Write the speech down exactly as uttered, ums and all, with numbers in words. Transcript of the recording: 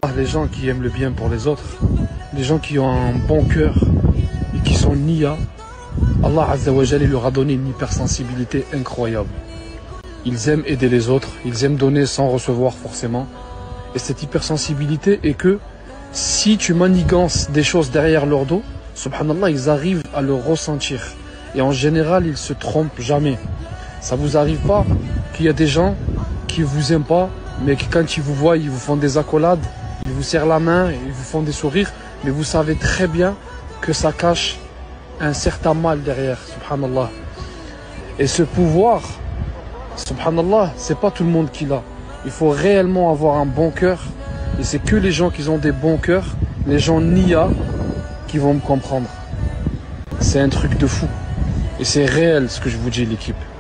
Les gens qui aiment le bien pour les autres, les gens qui ont un bon cœur et qui sont niya, Allah Azza wa Jalla leur a donné une hypersensibilité incroyable. Ils aiment aider les autres, ils aiment donner sans recevoir forcément. Et cette hypersensibilité est que si tu manigances des choses derrière leur dos, subhanallah, ils arrivent à le ressentir. Et en général, ils se trompent jamais. Ça vous arrive pas qu'il y a des gens qui vous aiment pas, mais qui quand ils vous voient, ils vous font des accolades, ils vous serrent la main, ils vous font des sourires, mais vous savez très bien que ça cache un certain mal derrière, subhanallah. Et ce pouvoir, subhanallah, c'est pas tout le monde qui l'a. Il faut réellement avoir un bon cœur, et c'est que les gens qui ont des bons cœurs, les gens niya, qui vont me comprendre. C'est un truc de fou. Et c'est réel ce que je vous dis, l'équipe.